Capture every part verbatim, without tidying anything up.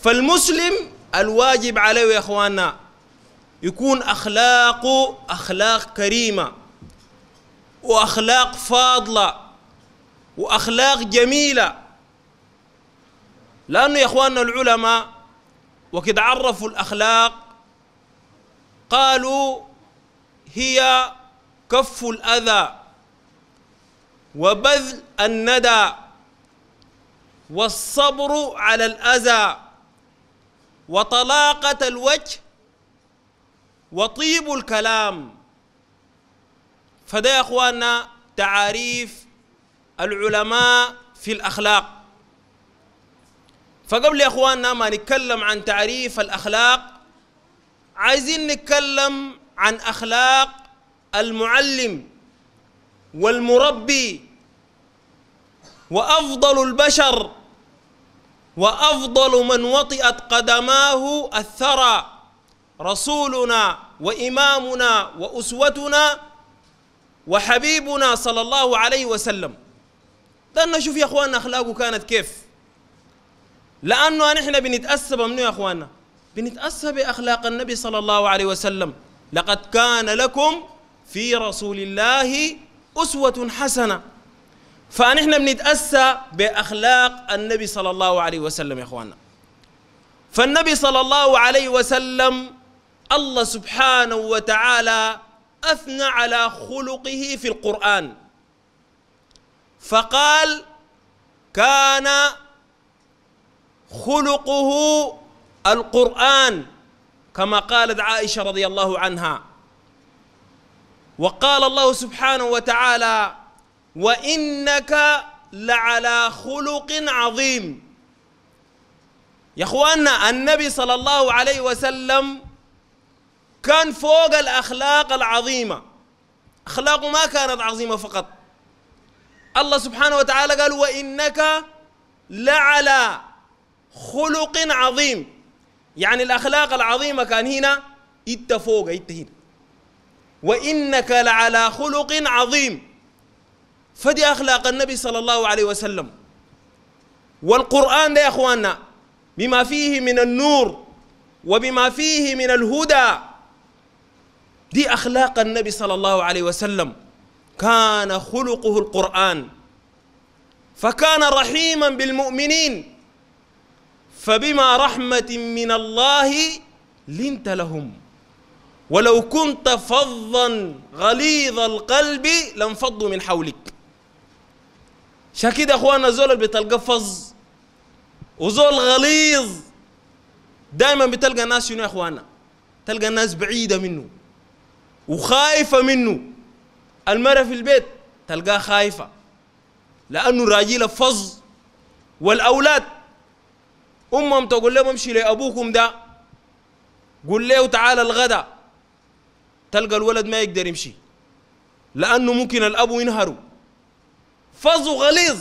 فالمسلم الواجب عليه يا إخواننا يكون أخلاقه أخلاق كريمة وأخلاق فاضلة وأخلاق جميلة، لأنه يا إخواننا العلماء وقد عرفوا الأخلاق قالوا هي كف الأذى وبذل الندى والصبر على الأذى وطلاقة الوجه وطيب الكلام. فده يا أخواننا تعاريف العلماء في الأخلاق. فقبل يا أخواننا ما نتكلم عن تعريف الأخلاق عايزين نتكلم عن أخلاق المعلم والمربي وأفضل البشر وأفضل من وطئت قدماه الثرى رسولنا وإمامنا وأسوتنا وحبيبنا صلى الله عليه وسلم. ده نشوف يا أخواننا أخلاقه كانت كيف، لأنه نحن بنتأسى بمنو يا أخواننا؟ بنتأسى بأخلاق النبي صلى الله عليه وسلم. لقد كان لكم في رسول الله أسوة حسنة. فنحن بنتأسى بأخلاق النبي صلى الله عليه وسلم يا أخواننا. فالنبي صلى الله عليه وسلم الله سبحانه وتعالى أثنى على خلقه في القرآن فقال كان خلقه القرآن كما قالت عائشة رضي الله عنها. وقال الله سبحانه وتعالى وإنك لعلى خلق عظيم. يا أخواننا النبي صلى الله عليه وسلم كان فوق الأخلاق العظيمة، أخلاقه ما كانت عظيمة فقط، الله سبحانه وتعالى قال وإنك لعلى خلق عظيم، يعني الأخلاق العظيمة كان هنا إنت فوق إنت هنا، وإنك لعلى خلق عظيم. فدي أخلاق النبي صلى الله عليه وسلم. والقرآن ده يا أخواننا بما فيه من النور وبما فيه من الهدى دي أخلاق النبي صلى الله عليه وسلم، كان خلقه القرآن. فكان رحيما بالمؤمنين فبما رحمة من الله لنت لهم ولو كنت فظا غليظ القلب لانفضوا من حولك. شاكيد يا اخوانا زول اللي بتلقى فظ وزول غليظ دائما بتلقى الناس شنو يا اخوانا؟ تلقى الناس بعيدة منه وخايفة منه. المرأة في البيت تلقاها خايفة لأنه راجل فظ. والأولاد أمهم تقول لهم امشي لأبوكم ده قول له تعال الغدا، تلقى الولد ما يقدر يمشي لأنه ممكن الأب ينهره، فظ غليظ.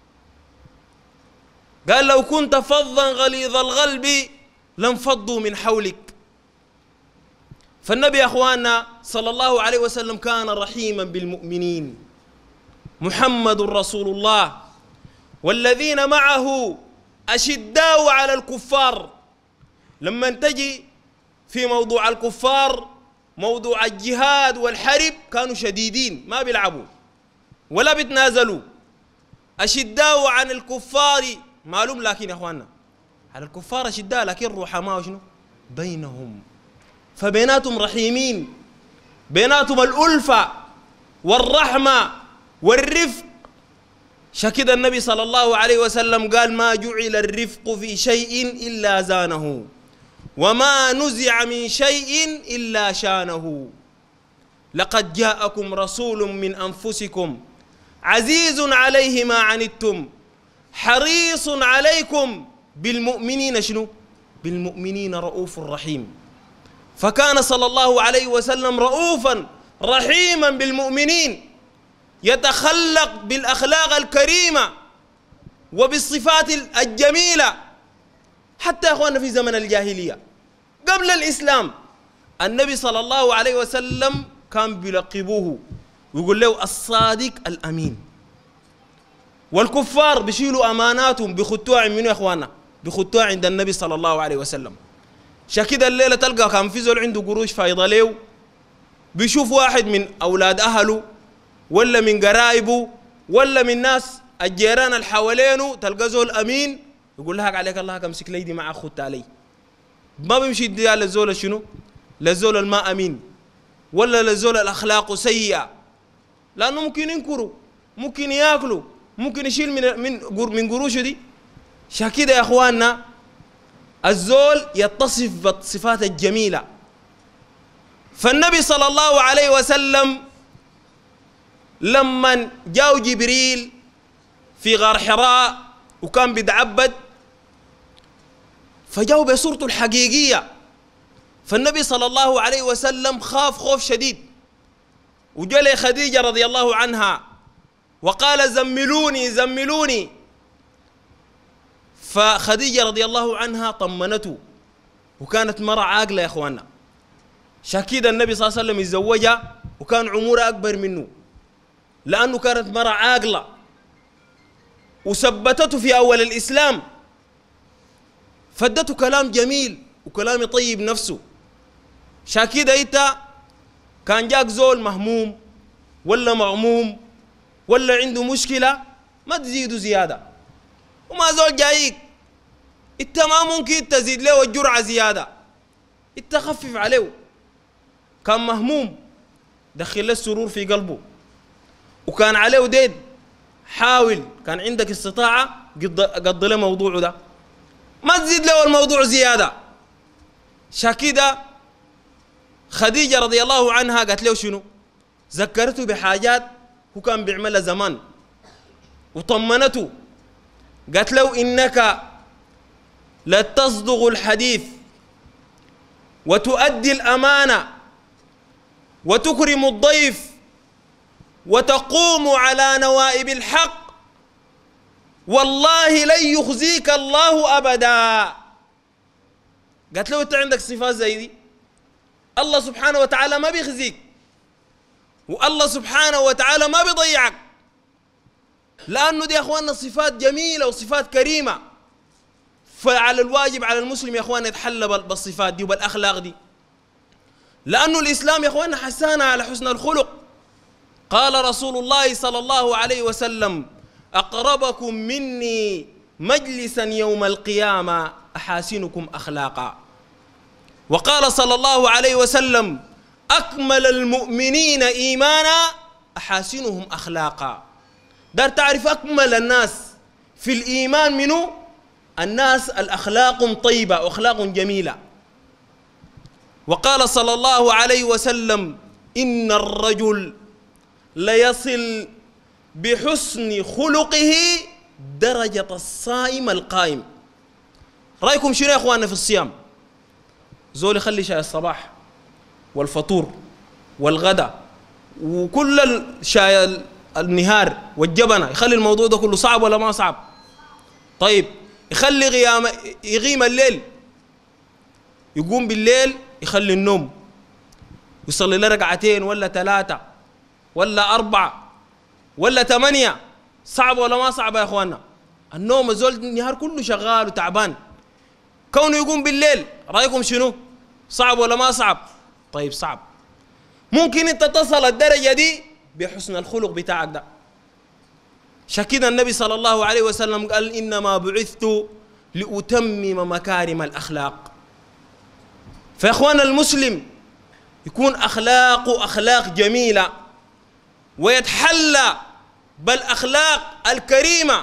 قال لو كنت فظا غليظ القلب لانفضوا من حولك. فالنبي يا أخواننا صلى الله عليه وسلم كان رحيما بالمؤمنين. محمد رسول الله والذين معه أشداء على الكفار. لما تجي في موضوع الكفار موضوع الجهاد والحرب كانوا شديدين ما بيلعبوا ولا بيتنازلوا. أشداء عن الكفار معلوم، لكن يا أخواننا على الكفار أشداء لكن رحماء شنو بينهم، فبيناتهم رحيمين، بيناتهم الألفة والرحمة والرفق. شكد النبي صلى الله عليه وسلم قال ما جعل الرفق في شيء إلا زانه وما نزع من شيء إلا شانه. لقد جاءكم رسول من أنفسكم عزيز عليه ما عنتم حريص عليكم بالمؤمنين شنو؟ بالمؤمنين رؤوف رحيم. فكان صلى الله عليه وسلم رؤوفا رحيما بالمؤمنين، يتخلق بالأخلاق الكريمة وبالصفات الجميلة. حتى يا أخواننا في زمن الجاهلية قبل الإسلام النبي صلى الله عليه وسلم كان بيلقبوه ويقول له الصادق الأمين. والكفار بيشيلوا أماناتهم بخطوع منه يا أخواننا بخطوها عند النبي صلى الله عليه وسلم. شكيد الليلة تلقى كان في زول عنده قروش فايضة له، بيشوف واحد من أولاد أهله ولا من قرايبه ولا من ناس الجيران اللي حوالينه، تلقى زول أمين يقول لها عليك الله كمسك لي دي معك خدت علي. ما بيمشي يديها للزول شنو؟ للزول الما أمين ولا للزول الأخلاق سيئة، لأنه ممكن ينكروا، ممكن ياكلوا، ممكن يشيل من من من قروشه دي. شاكيدا يا اخواننا الزول يتصف بالصفات الجميلة. فالنبي صلى الله عليه وسلم لما جاء جبريل في غار حراء وكان بيتعبد فجاءوا بصورته الحقيقية، فالنبي صلى الله عليه وسلم خاف خوف شديد وجاء لي خديجة رضي الله عنها وقال زملوني زملوني، فخديجة رضي الله عنها طمنته، وكانت مرة عاقلة يا اخواننا. شاكيد النبي صلى الله عليه وسلم يتزوجها وكان عمرها أكبر منه، لأنه كانت مرة عاقلة وثبتته في أول الإسلام، فدته كلام جميل وكلام يطيب نفسه. شاكيد أنت كان جاك زول مهموم ولا مغموم ولا عنده مشكلة ما تزيده زيادة، وما زول جايك انت ما ممكن تزيد له الجرعة زيادة، انت خفف عليه. كان مهموم دخل له السرور في قلبه، وكان عليه دين، حاول كان عندك استطاعة قضي له موضوعه ده، ما تزيد له الموضوع زيادة. شاكيدا خديجة رضي الله عنها قالت له شنو؟ ذكرته بحاجات هو كان بيعملها زمان وطمنته، قالت له إنك لتصدق الحديث وتؤدي الأمانة وتكرم الضيف وتقوم على نوائب الحق، والله لن يخزيك الله أبدا. قالت له أنت عندك صفات زي دي، الله سبحانه وتعالى ما بيخزيك، والله سبحانه وتعالى ما بيضيعك، لأنه دي يا أخواننا صفات جميلة وصفات كريمة. فعلى الواجب على المسلم يا أخواننا يتحلى بالصفات دي وبالأخلاق دي، لأنه الإسلام يا أخواننا حسانا على حسن الخلق. قال رسول الله صلى الله عليه وسلم أقربكم مني مجلسا يوم القيامة أحاسنكم أخلاقا. وقال صلى الله عليه وسلم أكمل المؤمنين إيمانا أحاسنهم أخلاقا. دار تعرف أكمل الناس في الإيمان منه الناس الأخلاق طيبة وأخلاق جميلة. وقال صلى الله عليه وسلم إن الرجل ليصل بحسن خلقه درجة الصائم القائم. رأيكم شنو يا أخواننا في الصيام؟ زول يخلي شاي الصباح والفطور والغداء وكل الشاي النهار والجبنة، يخلي الموضوع ده كله صعب ولا ما صعب؟ طيب يخلي غيام يغيم الليل، يقوم بالليل يخلي النوم، يصلي له ركعتين ولا ثلاثة ولا أربعة ولا ثمانية، صعب ولا ما صعب يا أخوانا؟ النوم الزول النهار كله شغال وتعبان، كونه يقوم بالليل رأيكم شنو؟ صعب ولا ما صعب؟ طيب صعب. ممكن انت تصل الدرجة دي بحسن الخلق بتاعك ده. شكينا النبي صلى الله عليه وسلم قال إنما بعثت لأتمم مكارم الأخلاق. فيا أخوانا المسلم يكون أخلاقه أخلاق جميلة ويتحلى بالأخلاق الكريمة،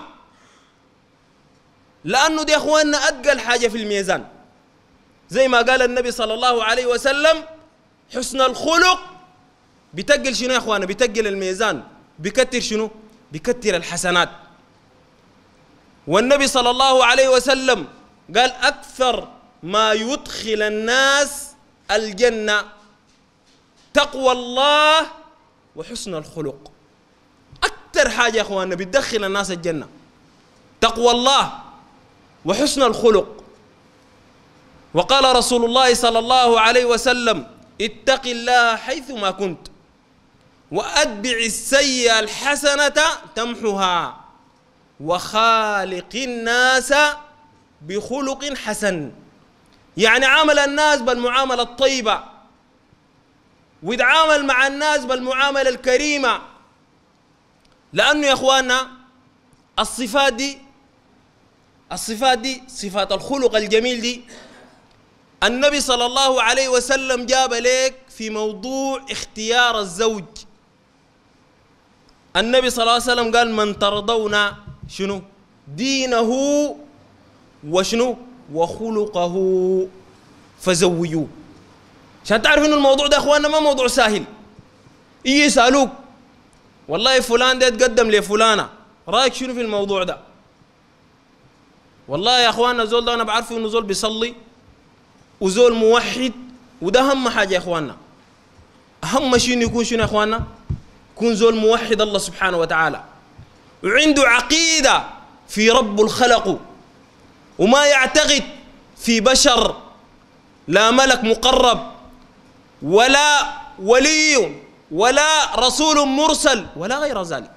لأنه دي أخواننا أثقل حاجة في الميزان. زي ما قال النبي صلى الله عليه وسلم حسن الخلق بتقل شنو يا أخوانا؟ بتقل الميزان، بكتر شنو؟ بكتر الحسنات. والنبي صلى الله عليه وسلم قال أكثر ما يدخل الناس الجنة تقوى الله وحسن الخلق. أكثر حاجة يا أخوانا بتدخل الناس الجنة تقوى الله وحسن الخلق. وقال رسول الله صلى الله عليه وسلم اتق الله حيثما كنت وأتبع السيئة الحسنة تمحها وخالق الناس بخلق حسن، يعني عامل الناس بالمعاملة الطيبة، ويتعامل مع الناس بالمعاملة الكريمة. لأنه يا إخواننا الصفات دي الصفات دي صفات الخلق الجميل دي النبي صلى الله عليه وسلم جاب لك في موضوع اختيار الزوج. النبي صلى الله عليه وسلم قال من ترضون شنو دينه وشنو وخلقه فزوجوه. عشان تعرف انه الموضوع ده اخواننا ما موضوع سهل. يجي يسالوك والله فلان ده يتقدم لفلانه، رايك شنو في الموضوع ده؟ والله يا اخواننا زول ده انا بعرفه انه زول بيصلي وزول موحد، وده اهم حاجه يا اخواننا. اهم شيء انه يكون شنو يا اخواننا؟ يكون زول موحد الله سبحانه وتعالى، وعنده عقيده في رب الخلق، وما يعتقد في بشر، لا ملك مقرب ولا ولي ولا رسول مرسل ولا غير ذلك.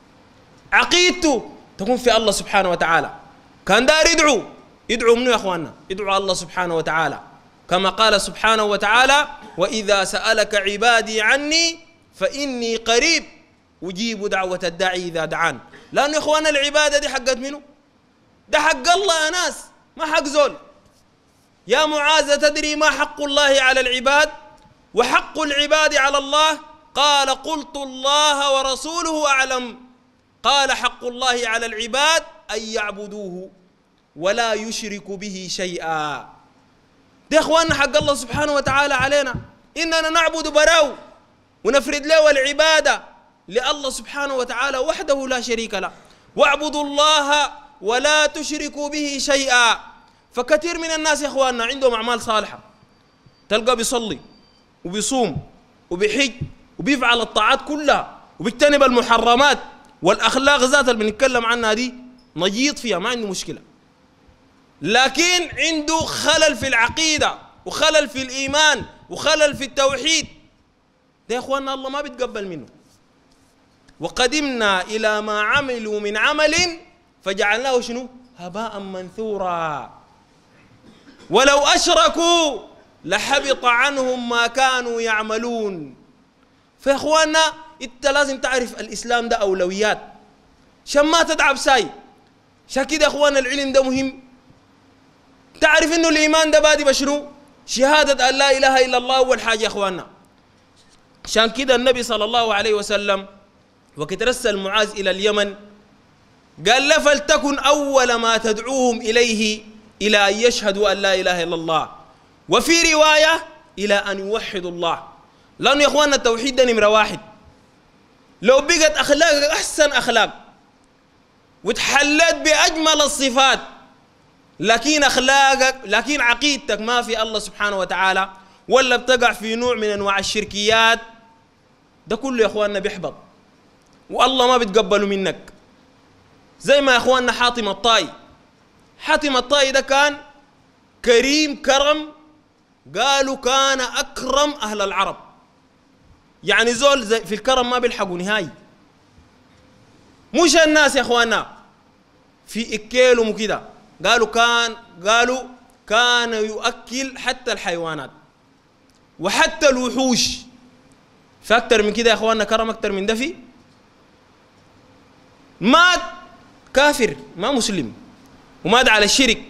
عقيدته تكون في الله سبحانه وتعالى. كان دار يدعو يدعو منه يا اخواننا؟ يدعو الله سبحانه وتعالى، كما قال سبحانه وتعالى وإذا سألك عبادي عني فإني قريب أجيب دعوة الداعي إذا دعان. لأنه يا اخواننا العبادة دي حقت منه؟ ده حق الله يا ناس، ما حق زول. يا معاذ تدري ما حق الله على العباد وحق العباد على الله؟ قال قلت الله ورسوله أعلم. قال حق الله على العباد أن يعبدوه ولا يشركوا به شيئا. ده يا اخواننا حق الله سبحانه وتعالى علينا، إننا نعبد براو ونفرد له العبادة لله سبحانه وتعالى وحده لا شريك له. واعبدوا الله ولا تشركوا به شيئا. فكثير من الناس يا اخواننا عندهم اعمال صالحه، تلقى بيصلي وبيصوم وبيحج وبيفعل الطاعات كلها وبيجتنب المحرمات، والاخلاق ذات اللي بنتكلم عنها دي نجيط فيها، ما عنده مشكله، لكن عنده خلل في العقيده وخلل في الايمان وخلل في التوحيد. ده يا اخواننا الله ما بيتقبل منه. وقدمنا الى ما عملوا من عمل فجعلناه شنو هباء منثورا ولو أشركوا لحبط عنهم ما كانوا يعملون. فيا اخواننا انت لازم تعرف الاسلام ده اولويات عشان ما تتعب ساي. عشان كده يا اخواننا العلم ده مهم. تعرف انه الايمان ده بادي بشنو؟ شهاده ان لا اله الا الله اول حاجه يا اخواننا. عشان كده النبي صلى الله عليه وسلم وقت رسل معاذ الى اليمن قال له فلتكن اول ما تدعوهم اليه إلى أن يشهدوا أن لا إله إلا الله، وفي رواية إلى أن يوحدوا الله. لأنه يا أخواننا التوحيد ده نمرة واحد. لو بقت أخلاقك أحسن أخلاق وتحلت بأجمل الصفات، لكن أخلاقك لكن عقيدتك ما في الله سبحانه وتعالى، ولا بتقع في نوع من أنواع الشركيات، ده كله يا أخواننا بيحبط والله ما بيتقبله منك. زي ما يا أخواننا حاتم الطائي حاتم الطائي ده كان كريم كرم، قالوا كان أكرم أهل العرب، يعني زول زي في الكرم ما بيلحقوا نهائي. مش الناس يا اخوانا في اكلهم وكده، قالوا كان قالوا كان يؤكل حتى الحيوانات وحتى الوحوش. فاكتر من كده يا اخوانا كرم اكتر من ده في؟ مات كافر ما مسلم ومات على الشرك،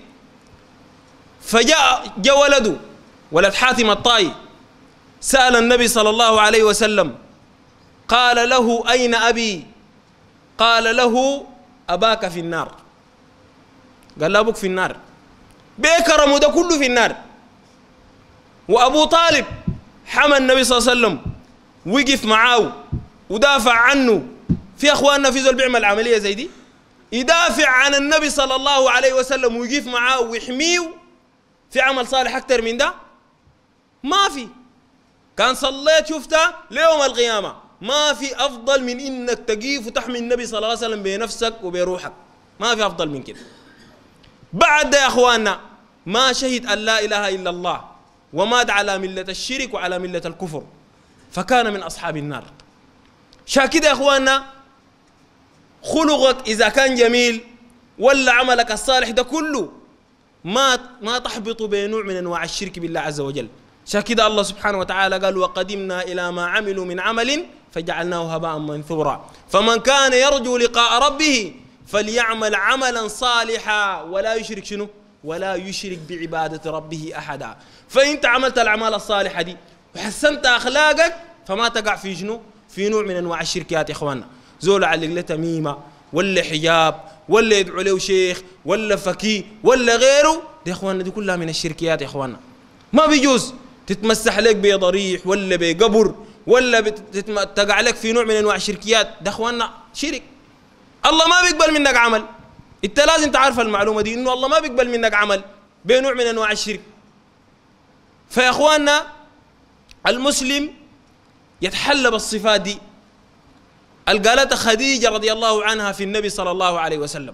فجاء جاء ولده ولد حاتم الطائي سأل النبي صلى الله عليه وسلم قال له أين أبي؟ قال له أباك في النار. قال له أبوك في النار، بكرمه ده كله في النار. وأبو طالب حمى النبي صلى الله عليه وسلم وقف معاه ودافع عنه. في أخواننا في زول بيعمل عملية زي دي يدافع عن النبي صلى الله عليه وسلم ويقف معاه ويحميه، في عمل صالح أكتر من ده؟ ما في. كان صليت شفتها ليوم القيامة ما في أفضل من إنك تقيف وتحمي النبي صلى الله عليه وسلم بنفسك وبروحك، ما في أفضل من كده. بعد يا أخواننا ما شهد أن لا إله إلا الله ومات على ملة الشرك وعلى ملة الكفر، فكان من أصحاب النار. شاكد يا أخواننا خلقك إذا كان جميل ولا عملك الصالح ده كله ما ما تحبط بنوع من انواع الشرك بالله عز وجل. عشان كده الله سبحانه وتعالى قال وقدمنا الى ما عملوا من عمل فجعلناه هباء منثورا فمن كان يرجو لقاء ربه فليعمل عملا صالحا ولا يشرك شنو؟ ولا يشرك بعبادة ربه أحدا. فأنت عملت الأعمال الصالحة دي وحسنت أخلاقك فما تقع في شنو؟ في نوع من أنواع الشركات يا إخواننا. زول علق له تميمة ولا حجاب ولا يدعو له شيخ ولا فكي ولا غيره، دي يا إخواننا دي كلها من الشركيات يا إخواننا. ما بيجوز تتمسح لك بضريح ولا بقبر ولا تقع لك في نوع من أنواع الشركيات، ده إخواننا شرك. الله ما بيقبل منك عمل. انت لازم تعرف المعلومه دي انه الله ما بيقبل منك عمل بنوع من انواع الشرك. فيا اخواننا المسلم يتحلى بالصفات دي اللي قالتها خديجه رضي الله عنها في النبي صلى الله عليه وسلم.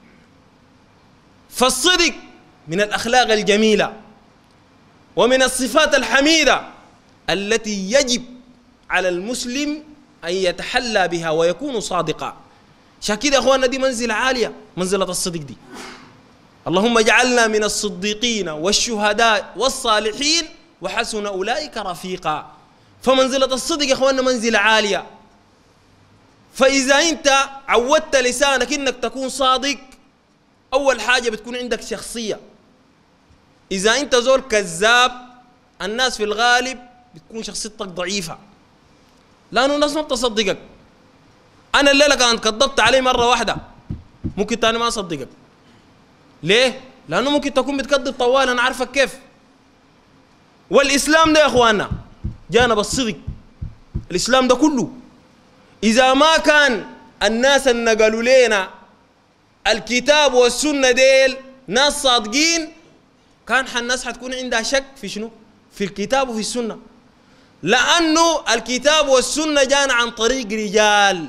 فالصدق من الاخلاق الجميله ومن الصفات الحميده التي يجب على المسلم ان يتحلى بها ويكون صادقا. عشان كده يا اخواننا دي منزله عاليه، منزله الصدق دي. اللهم اجعلنا من الصديقين والشهداء والصالحين وحسن اولئك رفيقا. فمنزله الصدق يا اخواننا منزله عاليه. فاذا انت عودت لسانك انك تكون صادق، اول حاجه بتكون عندك شخصيه. اذا انت زول كذاب الناس في الغالب بتكون شخصيتك ضعيفه، لانه الناس ما بتصدقك. أنا الليلة كانت كذبت علي مرة واحدة ممكن تاني ما أصدقك. ليه؟ لأنه ممكن تكون بتكذب طوال أنا عارفك كيف. والإسلام ده يا إخواننا جانا بالصدق. الإسلام ده كله إذا ما كان الناس اللي نقلوا لنا الكتاب والسنة ديل ناس صادقين، كان الناس حتكون عندها شك في شنو؟ في الكتاب وفي السنة. لأنه الكتاب والسنة جانا عن طريق رجال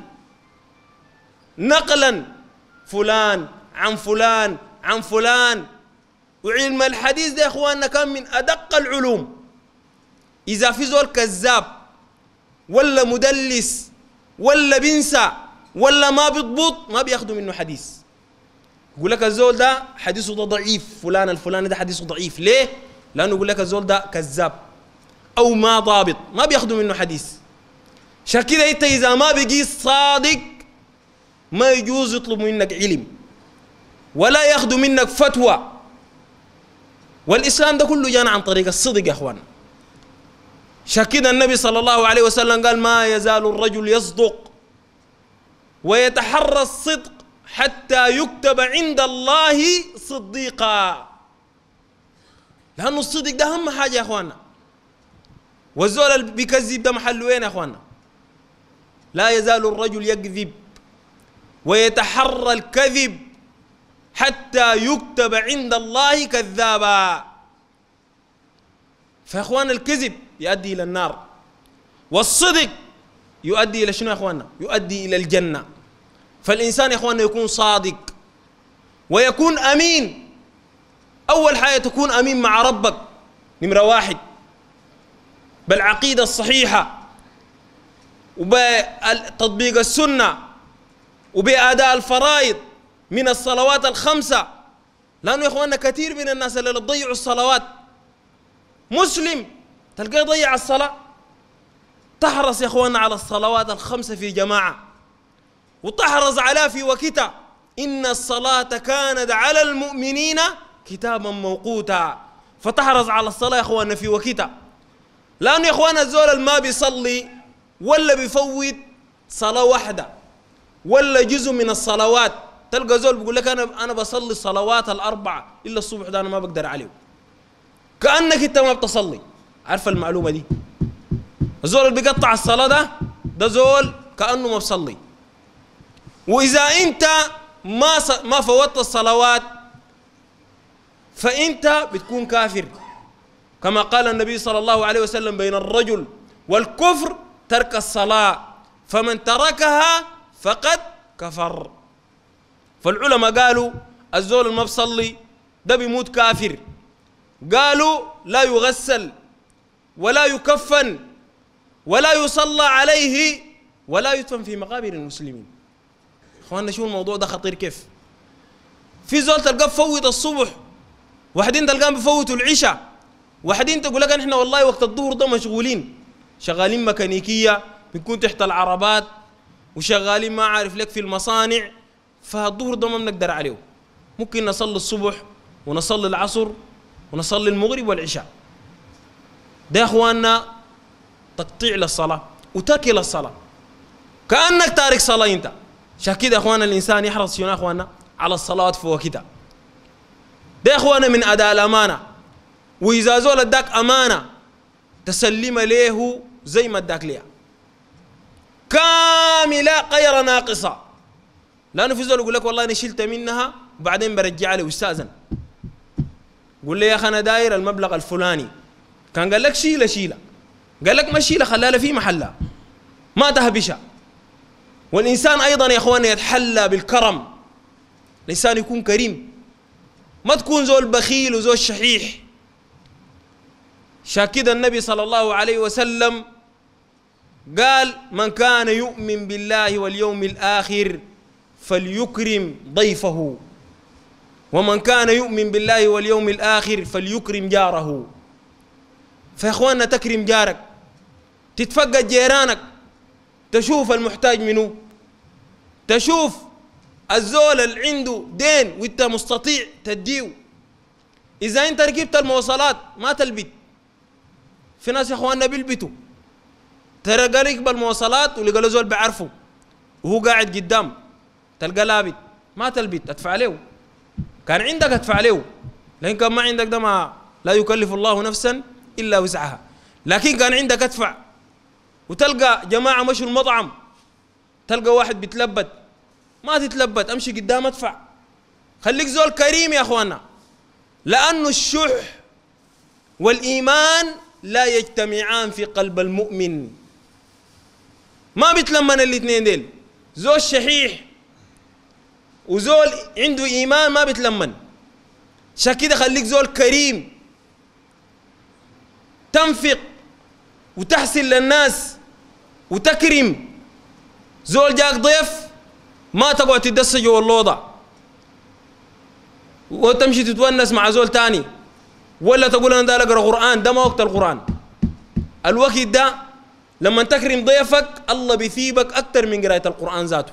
نقلا فلان عن فلان عن فلان. وعلم الحديث ده يا اخواننا كان من ادق العلوم. اذا في زول كذاب ولا مدلس ولا بنسى ولا ما بيضبط ما بياخدوا منه حديث. يقول لك الزول ده حديثه ده ضعيف، فلان الفلاني ده حديثه ضعيف. ليه؟ لانه يقول لك الزول ده كذاب او ما ضابط، ما بياخدوا منه حديث. عشان كده انت اذا ما بقيت صادق ما يجوز يطلب منك علم ولا ياخذ منك فتوى. والإسلام ده كله جانا عن طريق الصدق يا أخوان. شكينا النبي صلى الله عليه وسلم قال ما يزال الرجل يصدق ويتحرى الصدق حتى يكتب عند الله صديقا. لأنه الصدق ده أهم حاجة يا أخوانا. والزول اللي بيكذب ده محله وين يا أخوانا؟ لا يزال الرجل يكذب ويتحرى الكذب حتى يكتب عند الله كذابا. فيا اخوان الكذب يؤدي الى النار، والصدق يؤدي الى شنو يا اخواننا؟ يؤدي الى الجنه. فالانسان يا اخواننا يكون صادق ويكون امين. اول حاجه تكون امين مع ربك، نمره واحد بالعقيده الصحيحه وبتطبيق السنه وبأداء الفرائض من الصلوات الخمسة. لأنه يا إخواننا كثير من الناس اللي تضيعوا الصلوات، مسلم تلقاه يضيع الصلاة. تحرص يا إخواننا على الصلوات الخمسة في جماعة وتحرص عليها في وقتها. إن الصلاة كانت على المؤمنين كتابا موقوتا. فتحرص على الصلاة يا إخواننا في وقتها. لأنه يا إخواننا الزول ما بيصلي ولا بيفوت صلاة واحدة ولا جزء من الصلوات، تلقى زول بيقول لك انا انا بصلي الصلوات الاربعه الا الصبح ده انا ما بقدر عليه. كانك انت ما بتصلي. عارف المعلومه دي؟ الزول اللي بيقطع الصلاه ده ده زول كانه ما بصلي. واذا انت ما ما فوتت الصلوات فانت بتكون كافر، كما قال النبي صلى الله عليه وسلم بين الرجل والكفر ترك الصلاه، فمن تركها فقد كفر. فالعلماء قالوا الزول اللي ما بصلي ده بيموت كافر. قالوا لا يغسل ولا يكفن ولا يصلى عليه ولا يدفن في مقابر المسلمين. اخواننا شو الموضوع ده خطير كيف؟ في زول تلقاه فوت الصبح واحدين تلقاهم بفوتوا العشاء، واحدين تقول لك احنا والله وقت الظهر ده مشغولين، شغالين ميكانيكيه، بنكون تحت العربات، وشغالين ما عارف لك في المصانع، فالظهر ده ما بنقدر عليه. ممكن نصلي الصبح ونصلي العصر ونصلي المغرب والعشاء. ده يا اخواننا تقطيع للصلاه وتاكل الصلاه، كانك تارك صلاه انت. عشان كده يا اخواننا الانسان يحرص شنو يا اخواننا على الصلاه في وقتها. ده يا اخواننا من اداء الامانه. واذا زول اداك امانه تسلم له زي ما اداك ليها كامله غير ناقصه. لانه في زول يقول لك والله انا شلت منها وبعدين برجع له واستاذن، قول لي يا اخي انا داير المبلغ الفلاني، كان قال لك شيله شيله، قال لك ما شيله خليها في محلها، ما تهبشها. والانسان ايضا يا اخواننا يتحلى بالكرم، الانسان يكون كريم، ما تكون زول بخيل وزول شحيح. شاكد النبي صلى الله عليه وسلم قال من كان يؤمن بالله واليوم الآخر فليكرم ضيفه، ومن كان يؤمن بالله واليوم الآخر فليكرم جاره. فيا اخواننا تكرم جارك، تتفقد جيرانك، تشوف المحتاج منه، تشوف الزول اللي عنده دين وانت مستطيع تديه. اذا انت ركبت المواصلات ما تلبت، في ناس يا اخواننا بيلبتوا، ترى قال يقبل المواصلات ولقى له زول بيعرفه وهو قاعد قدام، تلقى لابت، ما تلبت، ادفع له. كان عندك ادفع له، لكن كان ما عندك ده ما لا يكلف الله نفسا الا وسعها. لكن كان عندك ادفع. وتلقى جماعه مشوا المطعم، تلقى واحد بيتلبت، ما تتلبت، امشي قدام ادفع. خليك زول كريم يا اخوانا، لانه الشح والايمان لا يجتمعان في قلب المؤمن. ما بيتلمن الاثنين ديل، زول شحيح وزول عنده ايمان ما بيتلمن. عشان كده خليك زول كريم، تنفق وتحسن للناس وتكرم. زول جاك ضيف ما تقعد تدس جوا الأوضة وتمشي تتونس مع زول تاني، ولا تقول انا دا اقرا قرآن. ده ما وقت القرآن. الوقت ده لما تكرم ضيفك الله بيثيبك اكثر من قراءة القرآن ذاته.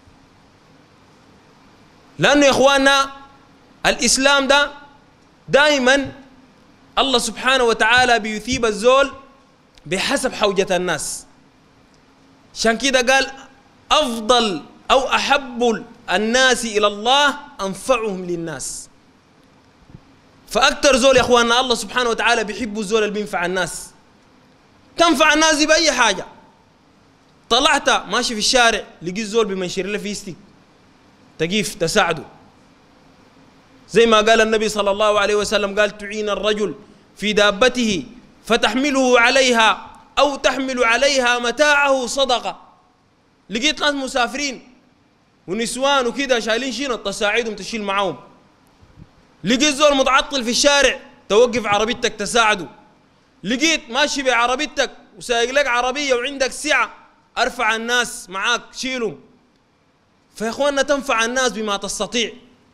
لانه يا اخواننا الاسلام ده دائما الله سبحانه وتعالى بيثيب الزول بحسب حوجة الناس. عشان كده قال افضل او احب الناس الى الله انفعهم للناس. فاكثر زول يا اخواننا الله سبحانه وتعالى بيحب الزول اللي بينفع الناس. تنفع الناس دي باي حاجه. طلعت ماشي في الشارع لقيت زول بمنشر له فيستك، تقيف تساعده. زي ما قال النبي صلى الله عليه وسلم قال تعين الرجل في دابته فتحمله عليها او تحمل عليها متاعه صدقه. لقيت ناس مسافرين ونسوان وكده شايلين شنط تساعدهم تشيل معاهم. لقيت زول متعطل في الشارع توقف عربيتك تساعده. لقيت ماشي بعربيتك وسايق لك عربيه وعندك سعه ارفع الناس معاك شيلهم. فيا اخواننا تنفع الناس بما تستطيع.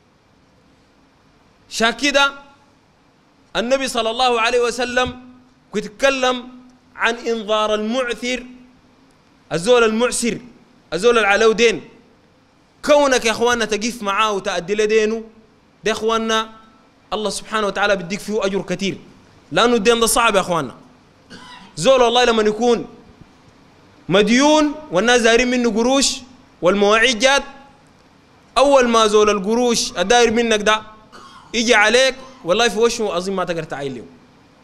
عشان كده النبي صلى الله عليه وسلم كنت يتكلم عن انظار المعثر، الزول المعسر، الزول اللي عليه دين. كونك يا اخواننا تقف معاه وتأدي له دينه، ده يا اخواننا الله سبحانه وتعالى بيديك فيه اجر كثير، لانه الدين ده صعب يا اخواننا. زول والله لما يكون مديون والناس دايرين منه قروش والمواعيد جات، اول ما زول القروش الداير منك ده يجي عليك والله في وشه اظن ما تقدر تعين له.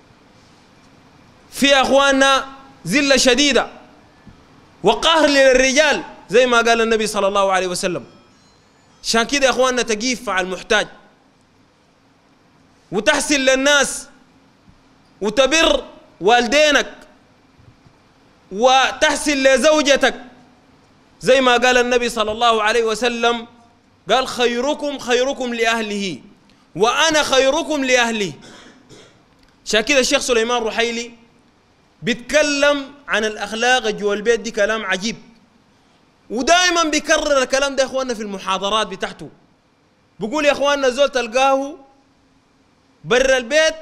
في يا اخواننا ذله شديده وقهر للرجال زي ما قال النبي صلى الله عليه وسلم. عشان كده يا اخواننا تقيف مع المحتاج وتحسن للناس وتبر والدينك وتحسن لزوجتك زي ما قال النبي صلى الله عليه وسلم قال خيركم خيركم لأهله وأنا خيركم لأهلي. عشان كده الشيخ سليمان رحيلي بيتكلم عن الأخلاق جوا البيت، دي كلام عجيب، ودائما بيكرر الكلام ده يا اخواننا في المحاضرات بتاعته. بيقول يا اخواننا زول تلقاه برا البيت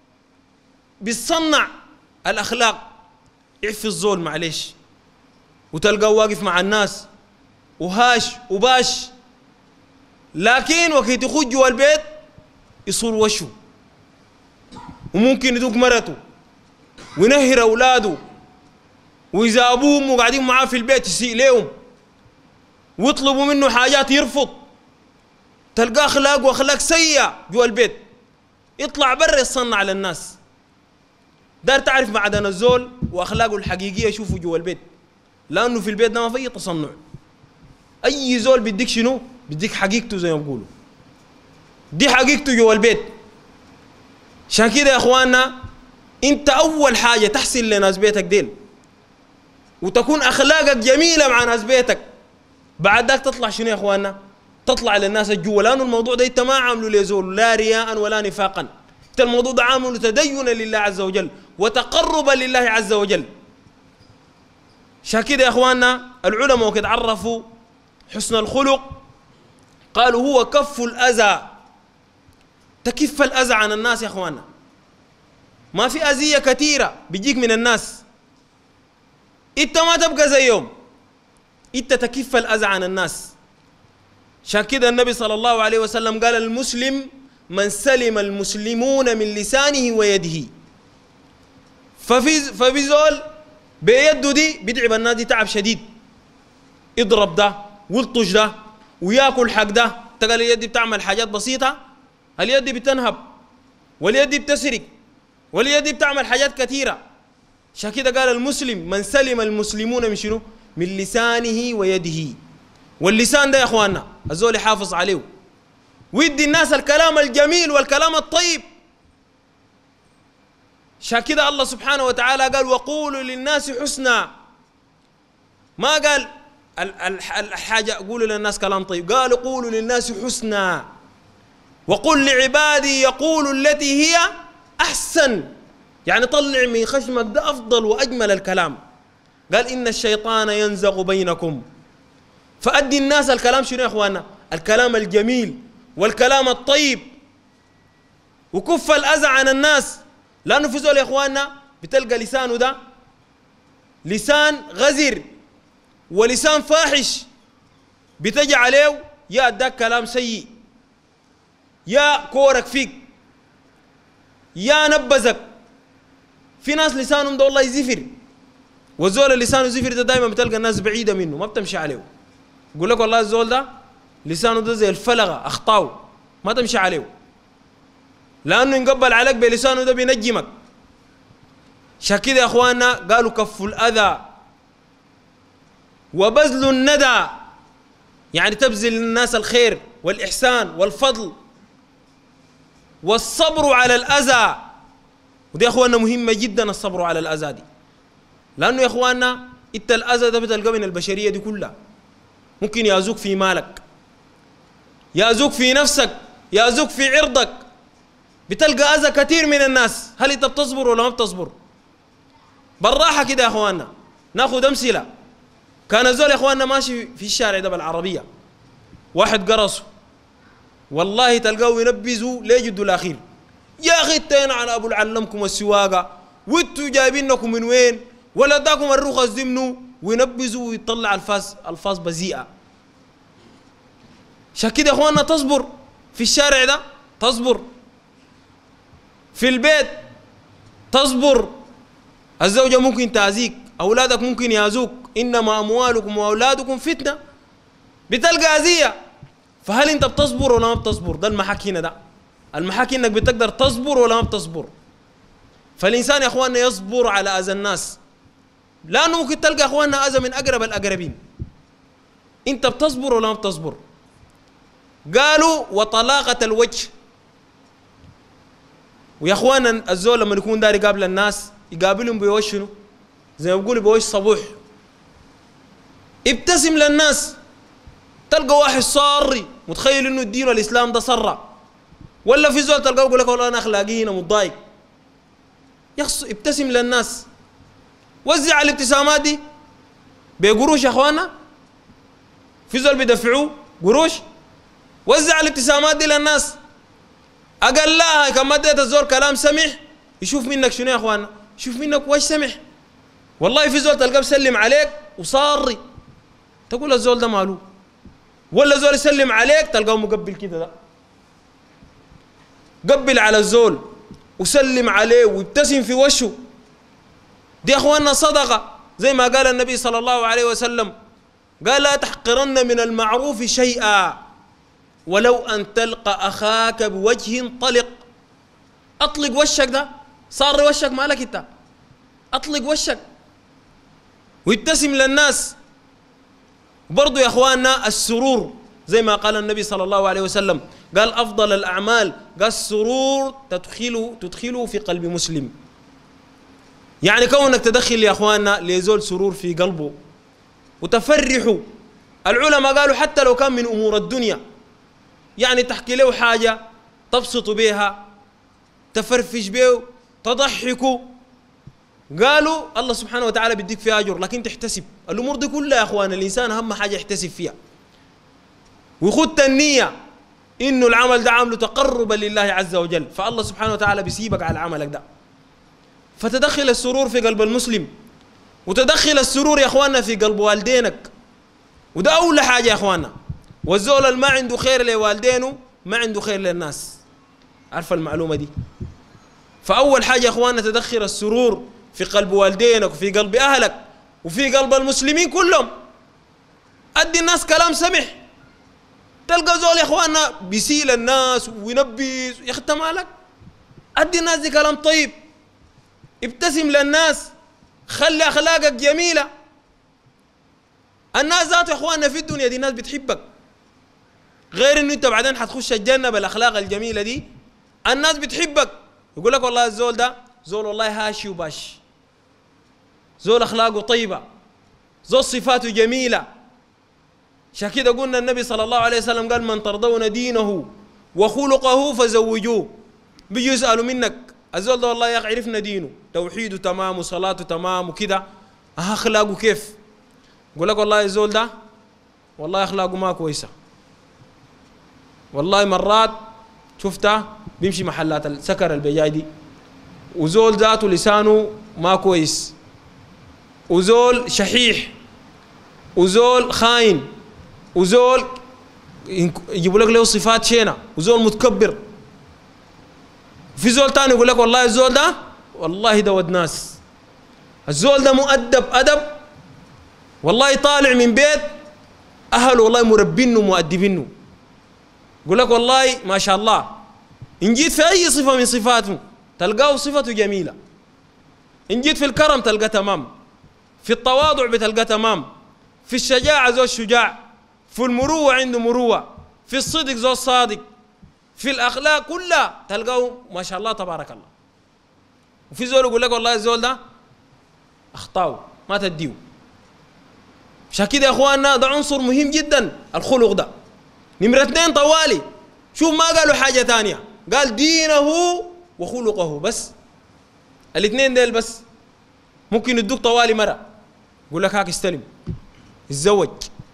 بيصنع الأخلاق، يعفي الزول معلش، وتلقاه واقف مع الناس وهاش وباش. لكن وقت يخرج جوا البيت يصور وشه، وممكن يدوق مرته وينهر أولاده، وإذا أبوهم وقاعدين معاه في البيت يسيء لهم ويطلبوا منه حاجات يرفض. تلقاه أخلاق وأخلاق سيئة جوا البيت، يطلع برا يصنع للناس. دار تعرف معدن الزول وأخلاقه الحقيقية شوفوا جوا البيت، لأنه في البيت ده ما في تصنع. أي زول بيديك شنو؟ بيديك حقيقته زي ما بيقولوا، دي حقيقته جوا البيت. عشان كده يا إخواننا أنت أول حاجة تحسن لناس بيتك ديل، وتكون أخلاقك جميلة مع ناس بيتك. بعد ذاك تطلع شنو يا إخواننا؟ تطلع للناس الجوا، لأنه الموضوع ده أنت ما عامله لزول لا رياء ولا نفاقا، أنت الموضوع ده عامله تدينا لله عز وجل وتقربا لله عز وجل. عشان كده يا إخواننا العلماء وقد عرفوا حسن الخلق قالوا هو كف الأذى، تكف الأذى عن الناس يا إخواننا. ما في أذية كثيرة بيجيك من الناس، أنت ما تبقى زيهم، أنت تكف الأذى عن الناس. عشان كده النبي صلى الله عليه وسلم قال المسلم من سلم المسلمون من لسانه ويده. ففي ففي زول بيده دي بيدعب الناس دي تعب شديد، يضرب ده ويلطش ده وياكل حق ده. تقال اليد دي بتعمل حاجات بسيطة، اليد دي بتنهب، واليد دي بتسرق، واليد دي بتعمل حاجات كثيرة. عشان كده قال المسلم من سلم المسلمون من شنو؟ من لسانه ويده. واللسان ده يا اخواننا الزول يحافظ عليه ويدي الناس الكلام الجميل والكلام الطيب. عشان كده الله سبحانه وتعالى قال وقولوا للناس حسنا، ما قال الحاجة قولوا للناس كلام طيب، قال قولوا للناس حسنا وقل لعبادي يقولوا التي هي أحسن. يعني طلع من خشمك ده أفضل وأجمل الكلام. قال إن الشيطان ينزغ بينكم، فأدي الناس الكلام شنو يا إخواننا؟ الكلام الجميل والكلام الطيب، وكف الأذى عن الناس. لأنه في زول يا إخواننا بتلقى لسانه ده لسان غزر ولسان فاحش، بتجي عليه يا أداك كلام سيء، يا كورك فيك، يا نبذك. في ناس لسانهم ده والله يزفر، والزول اللي لسانه زفر ده دائما بتلقى الناس بعيدة منه ما بتمشي عليه. يقول لك والله الزول ده لسانه ده زي الفلغة أخطاو، ما تمشي عليه، لأنه ينقبل عليك بلسانه ده بينجمك. عشان كده يا إخواننا قالوا كف الأذى وبذل الندى، يعني تبذل للناس الخير والإحسان والفضل والصبر على الأذى. ودي يا إخواننا مهمة جدا الصبر على الأذى دي، لأنه يا إخواننا إنت الأذى ده بتلقى من البشرية دي كلها، ممكن يأذوك في مالك، يأذوك في نفسك، يأذوك في عرضك، بتلقى أذى كثير من الناس. هل أنت بتصبر ولا ما بتصبر؟ بالراحة كده يا إخواننا ناخذ أمثلة. كان الزول يا إخواننا ماشي في الشارع ده بالعربية، واحد قرصه، والله تلقاه ينبذوا ليجدوا الأخير. يا أخي انتين على أبو علمكم السواقة، وانتوا جايبينكم من وين؟ ولا داكم الرخص دي منو؟ وينبذوا ويطلع الفاظ الفاظ بذيئة. عشان كده يا إخواننا تصبر في الشارع ده، تصبر في البيت، تصبر. الزوجة ممكن تأذيك، أولادك ممكن يأذوك، إنما أموالكم وأولادكم فتنة، بتلقى أذية. فهل أنت بتصبر ولا ما بتصبر؟ ده المحك هنا، ده المحك إنك بتقدر تصبر ولا ما بتصبر. فالإنسان يا إخواننا يصبر على أذى الناس، لأنه ممكن تلقى يا إخواننا أذى من أقرب الأقربين. أنت بتصبر ولا ما بتصبر؟ قالوا وطلاقة الوجه. ويا إخواننا الزول لما يكون داري يقابل الناس يقابلهم بوجه شنو؟ زي ما بيقولوا بوجه صبوح، ابتسم للناس. تلقى واحد صاري متخيل انه الدين والاسلام ده سره، ولا في زول تلقاه يقول لك والله انا اخلاقي هنا متضايق. يخص ابتسم للناس، وزع الابتسامات دي بقروش يا اخوانا. في زول بيدفعوه قروش، وزع الابتسامات دي للناس. أقل لها كما اديت الزول كلام سمح يشوف منك شنو يا اخوانا؟ يشوف منك وش سمح. والله في زول تلقاه بسلم عليك وصاري تقول الزول ده ماله، ولا زول يسلم عليك تلقاه مقبل كده ده. قبل على الزول وسلم عليه وابتسم في وشه، دي يا اخوانا صدقه. زي ما قال النبي صلى الله عليه وسلم، قال لا تحقرن من المعروف شيئا ولو أن تلقى أخاك بوجه طلق. أطلق وشك ده، صار وشك مالك انت، أطلق وشك وابتسم للناس. برضو يا أخواننا السرور زي ما قال النبي صلى الله عليه وسلم، قال أفضل الأعمال قال السرور تدخله تدخله في قلب مسلم. يعني كونك تدخل يا أخواننا ليزول سرور في قلبه وتفرحوا. العلماء قالوا حتى لو كان من أمور الدنيا، يعني تحكي له حاجة تبسط بها، تفرفش به، تضحكوا، قالوا الله سبحانه وتعالى بيديك فيها أجر. لكن تحتسب الأمور دي كلها يا أخوان، الإنسان أهم حاجة يحتسب فيها ويخد النية إنه العمل ده عمله تقربا لله عز وجل، فالله سبحانه وتعالى بيسيبك على عملك ده. فتدخل السرور في قلب المسلم، وتدخل السرور يا أخواننا في قلب والدينك، وده أول حاجة يا أخواننا. والزول اللي ما عنده خير لوالدينه ما عنده خير للناس، عارفة المعلومة دي؟ فأول حاجة يا أخواننا تدخل السرور في قلب والدينك وفي قلب أهلك وفي قلب المسلمين كلهم. أدي الناس كلام سمح. تلقى زول يا أخواننا بيسيل الناس وينبي، يا أخي مالك؟ أدي الناس دي كلام طيب، ابتسم للناس، خلي أخلاقك جميلة. الناس ذات يا أخواننا في الدنيا دي ناس بتحبك، غير إنه أنت بعدين حتخش الجنة بالأخلاق الجميلة دي. الناس بتحبك، يقول لك والله الزول ده زول والله هاشي وباش، زول أخلاقه طيبة، زول صفاته جميلة. عشان كده قلنا النبي صلى الله عليه وسلم قال من ترضون دينه وخلقه فزوجوه. بيجوا يسألوا منك الزول ده والله يا أخي عرفنا دينه، توحيده تمام وصلاته تمام وكده، أه أخلاقه كيف؟ يقول لك والله الزول ده والله أخلاقه ما كويسة، والله مرات شفتها بيمشي محلات السكر البجاي دي، وزول ذاته لسانه ما كويس، وزول شحيح، وزول خاين، وزول يجيبوا لك له صفات شينة، وزول متكبر. في زول تاني يقول لك والله الزول ده والله ده ود ناس، الزول ده مؤدب أدب، والله طالع من بيت أهله والله مربينه ومؤدبينه. يقول لك والله ما شاء الله إن جيت في أي صفة من صفاته تلقاه صفته جميلة، إن جيت في الكرم تلقاه تمام، في التواضع بتلقاه تمام، في الشجاعة زول شجاع، في المروة عنده مروة، في الصدق زول صادق، في الأخلاق كلها تلقاه ما شاء الله تبارك الله. وفي زول يقول لك والله الزول ده أخطاءه ما تديه. عشان كده يا أخواننا ده عنصر مهم جدا الخلق ده. نمرة اثنين طوالي، شوف ما قالوا حاجة تانية، قال دينه وخلقه بس، الاثنين ديل بس. ممكن يدوك طوالي مرة يقول لك هاك استلم اتزوج.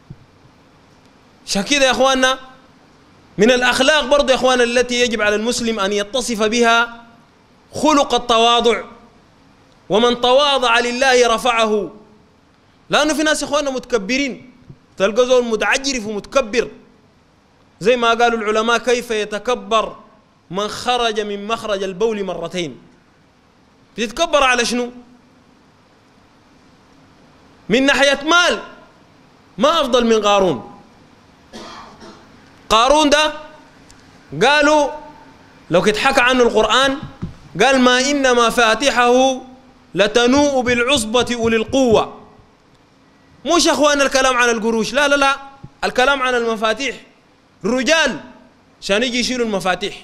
عشان كده يا اخواننا من الاخلاق برضه يا اخواننا التي يجب على المسلم ان يتصف بها خلق التواضع. ومن تواضع لله رفعه. لانه في ناس يا اخواننا متكبرين، تلقى زول متعجرف ومتكبر، زي ما قالوا العلماء كيف يتكبر من خرج من مخرج البول مرتين. بتتكبر على شنو؟ من ناحية مال ما أفضل من قارون. قارون ده قالوا لو كنت حكى عنه القرآن قال ما إن مفاتحه لتنوء بالعصبة أولي القوة. مش يا أخوان الكلام عن القروش، لا لا لا، الكلام عن المفاتيح. الرجال عشان يجي يشيلوا المفاتيح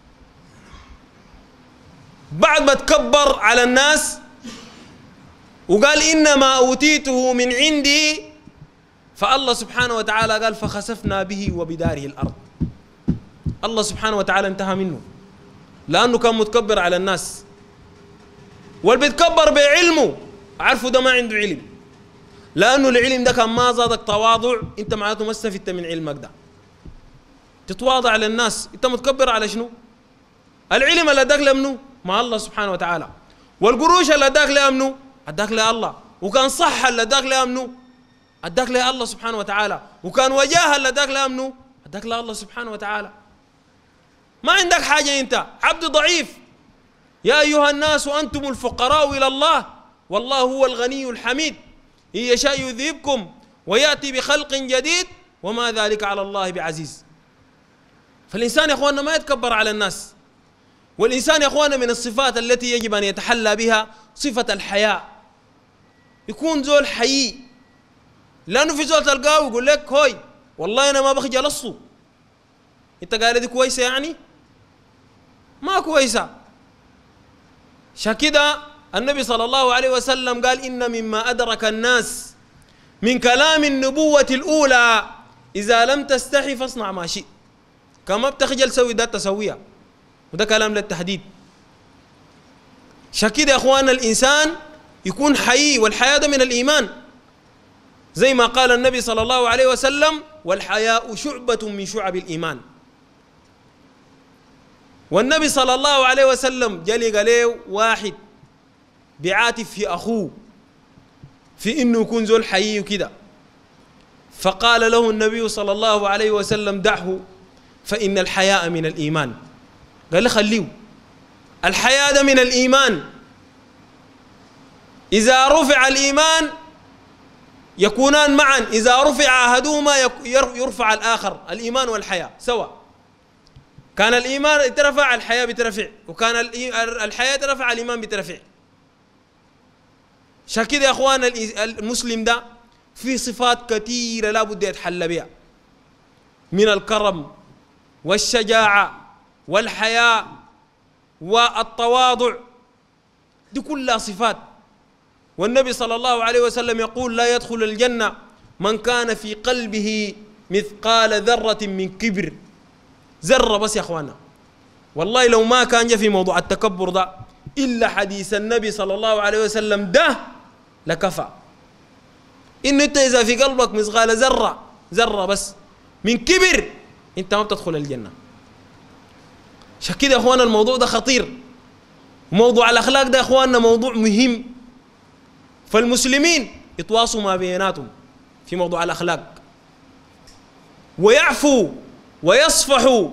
بعد ما تكبر على الناس وقال إنما أوتيته من عندي، فالله سبحانه وتعالى قال فخسفنا به وبداره الأرض. الله سبحانه وتعالى انتهى منه لأنه كان متكبر على الناس. واللي بيتكبر بعلمه عارفه ده ما عنده علم، لأنه العلم ده كان ما زادك تواضع، أنت معناته ما استفدت من علمك ده. تتواضع للناس، أنت متكبر على شنو؟ العلم اللي اداك لمنه مع الله سبحانه وتعالى، والقروش اللي اداك لامنه اداك لله، وكان صحة اللي اداك لامنه اداك لله سبحانه وتعالى، وكان وجاهة اللي اداك لامنه اداك لله سبحانه وتعالى. ما عندك حاجة، انت عبد ضعيف. يا ايها الناس انتم الفقراء الى الله والله هو الغني الحميد، ان يشاء يذهبكم وياتي بخلق جديد وما ذلك على الله بعزيز. فالانسان يا اخواننا ما يتكبر على الناس، والإنسان يا أخوانا من الصفات التي يجب أن يتحلى بها صفة الحياء، يكون زول حيي. لأنه في زول تلقاه ويقول لك هوي والله أنا ما بخجل أصله. أنت قال دي كويسة يعني؟ ما كويسة. عشان كده النبي صلى الله عليه وسلم قال إن مما أدرك الناس من كلام النبوة الأولى إذا لم تستحي فاصنع ما شئت. كما بتخجل سوي ده تسويها، وده كلام للتحديد. عشان كده يا اخوانا الانسان يكون حي، والحياء ده من الايمان، زي ما قال النبي صلى الله عليه وسلم والحياء شعبة من شعب الايمان. والنبي صلى الله عليه وسلم جلق له واحد بيعاتف في اخوه في انه يكون زول حي وكده، فقال له النبي صلى الله عليه وسلم دعه فإن الحياء من الإيمان. قال له خليه، الحياء ده من الإيمان. إذا رفع الإيمان يكونان معا، إذا رفع أحدهما يرفع الآخر، الإيمان والحياء سوا. كان الإيمان يترفع الحياء بترفع، وكان الحياء يترفع الإيمان بترفع. عشان كده يا أخوان المسلم ده في صفات كثيرة لا بد يتحلى بها، من الكرم والشجاعة والحياء والتواضع، دي كلها صفات. والنبي صلى الله عليه وسلم يقول لا يدخل الجنة من كان في قلبه مثقال ذرة من كبر. ذرة بس يا أخوانا، والله لو ما كان جاء في موضوع التكبر ده إلا حديث النبي صلى الله عليه وسلم ده لكفى. إنه أنت إذا في قلبك مثقال ذرة ذرة بس من كبر أنت ما بتدخل الجنة. عشان كده يا أخوانا الموضوع ده خطير. موضوع الأخلاق ده يا أخوانا موضوع مهم، فالمسلمين يتواصوا ما بيناتهم في موضوع الأخلاق، ويعفوا ويصفحوا،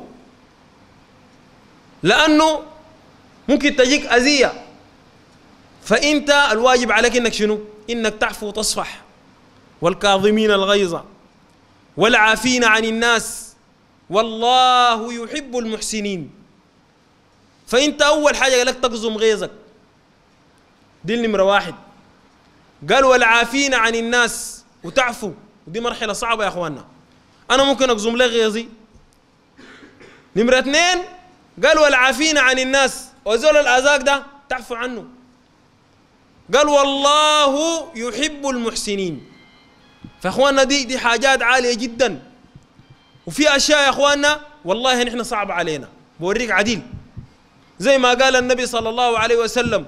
لأنه ممكن تجيك أذية، فأنت الواجب عليك إنك شنو؟ إنك تعفو وتصفح. والكاظمين الغيظ والعافين عن الناس والله يحب المحسنين. فأنت أول حاجة قال لك تقزم غيظك، دي النمرة واحد. قال والعافين عن الناس وتعفو، ودي مرحلة صعبة يا أخوانا. أنا ممكن أقزم لك غيظي. نمرة اثنين قال والعافين عن الناس، وزول الأذاك ده تعفو عنه. قال والله يحب المحسنين. فأخواننا دي دي حاجات عالية جدا. وفي أشياء يا أخواننا والله نحن صعب علينا، بوريك عديل. زي ما قال النبي صلى الله عليه وسلم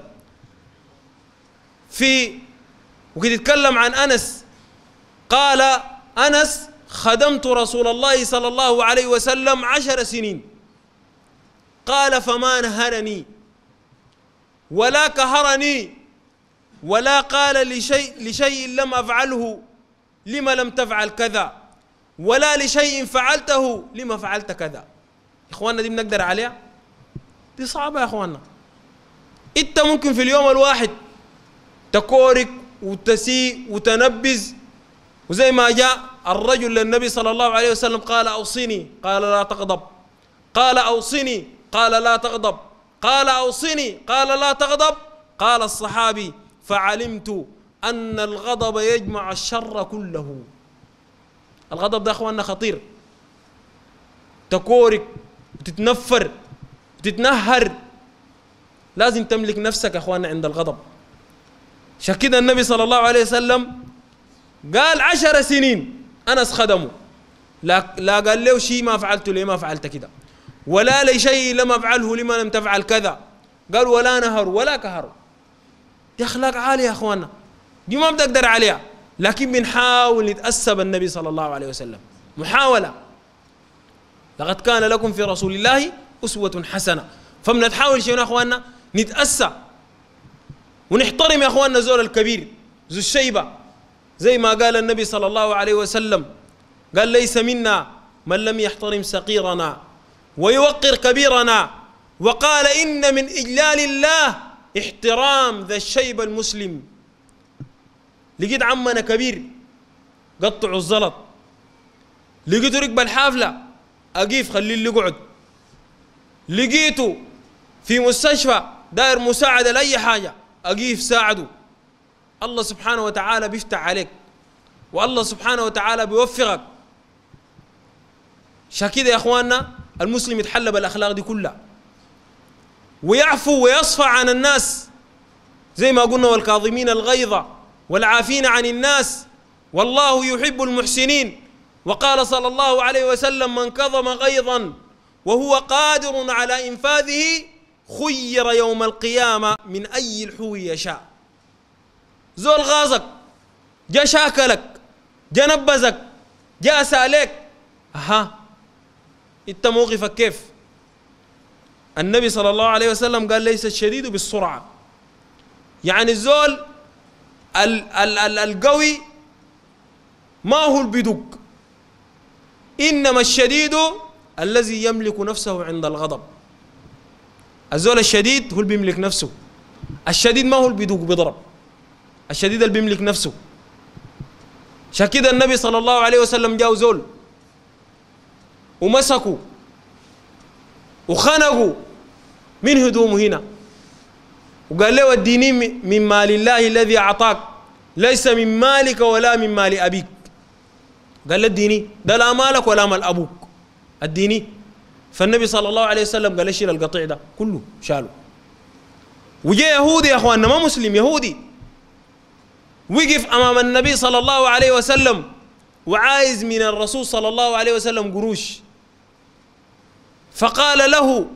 في وكده يتكلم عن أنس، قال أنس خدمت رسول الله صلى الله عليه وسلم عشر سنين، قال فما نهرني ولا كهرني ولا قال لشيء لشيء لم أفعله لما لم تفعل كذا، ولا لشيء فعلته لما فعلت كذا. إخواننا دي بنقدر عليها؟ دي صعبة يا إخواننا. أنت ممكن في اليوم الواحد تكورك وتسيء وتنبز، وزي ما جاء الرجل للنبي صلى الله عليه وسلم قال أوصني، قال لا تغضب، قال أوصني، قال لا تغضب، قال أوصني، قال لا تغضب. قال الصحابي فعلمت أن الغضب يجمع الشر كله. الغضب ده أخواننا خطير، تكورك وتتنفر وتتنهر. لازم تملك نفسك أخواننا عند الغضب. عشان كده النبي صلى الله عليه وسلم قال عشر سنين أنس خدمه، لا, لا قال له شيء ما فعلته ليه ما فعلت كده، ولا لشيء لم أفعله لما لم تفعل كذا. قال ولا نهر ولا كهر. دي أخلاق عالية يا أخوانا، دي ما بنقدر عليها، لكن بنحاول نتأسى بالنبي صلى الله عليه وسلم محاولة. لقد كان لكم في رسول الله أسوة حسنة. فبنتحاول شنو يا اخواننا؟ نتأسى ونحترم يا اخواننا زول الكبير ذو الشيبة، زي ما قال النبي صلى الله عليه وسلم، قال ليس منا من لم يحترم صغيرنا ويوقر كبيرنا، وقال إن من إجلال الله احترام ذا الشيب المسلم. لقيت عمنا كبير قطعوا الزلط، لقيته ركب الحافلة أقيف خليه اللي يقعد، لقيته في مستشفى داير مساعدة لأي حاجة أقيف ساعده. الله سبحانه وتعالى بيفتح عليك والله سبحانه وتعالى بيوفقك. عشان كده يا اخواننا المسلم يتحلى بالاخلاق دي كلها ويعفو ويصفى عن الناس زي ما قلنا، والكاظمين الغيظ والعافين عن الناس والله يحب المحسنين. وقال صلى الله عليه وسلم من كظم غيظا وهو قادر على إنفاذه خير يوم القيامة من أي الحور يشاء. زول غازك جا شاكلك جا نبزك جا سالك، أها انت موقفك كيف؟ النبي صلى الله عليه وسلم قال ليس الشديد بالسرعة، يعني الزول ال ال ال القوي ما هو البدق، إنما الشديد الذي يملك نفسه عند الغضب. الزول الشديد هو اللي بيملك نفسه، الشديد ما هو البدق بيضرب، الشديد اللي بيملك نفسه. عشان كده النبي صلى الله عليه وسلم جاء زول ومسكوا وخنقوا من هدومه هنا وقال له اديني من مال الله الذي أعطاك ليس من مالك ولا من مال أبيك. قال له اديني، ده لا مالك ولا مال أبوك، اديني. فالنبي صلى الله عليه وسلم قال شيل القطيع ده كله، شاله. وجاء يهودي يا اخواننا ما مسلم، يهودي وقف امام النبي صلى الله عليه وسلم وعايز من الرسول صلى الله عليه وسلم قروش، فقال له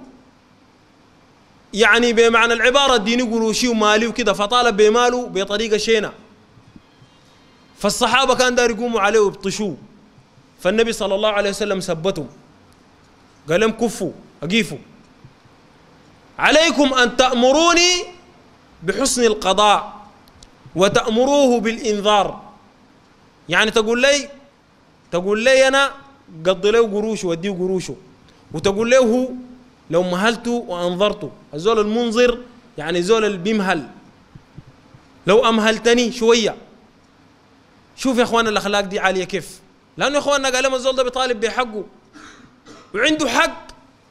يعني بمعنى العبارة اديني قروشي ومالي وكده، فطالب بماله بطريقة شينة. فالصحابة كان دار يقوموا عليه ويبطشوه، فالنبي صلى الله عليه وسلم ثبتهم قال لهم كفوا أقيفوا، عليكم أن تأمروني بحسن القضاء وتأمروه بالإنذار. يعني تقول لي تقول لي أنا قضي له قروش وأديه قروشه، وتقول له هو لو مهلته وأنظرته. الزول المنظر يعني زول اللي بيمهل، لو أمهلتني شوية. شوف يا إخوانا الأخلاق دي عالية كيف، لأنه يا إخوانا قال لهم الزول ده بيطالب بحقه وعنده حق،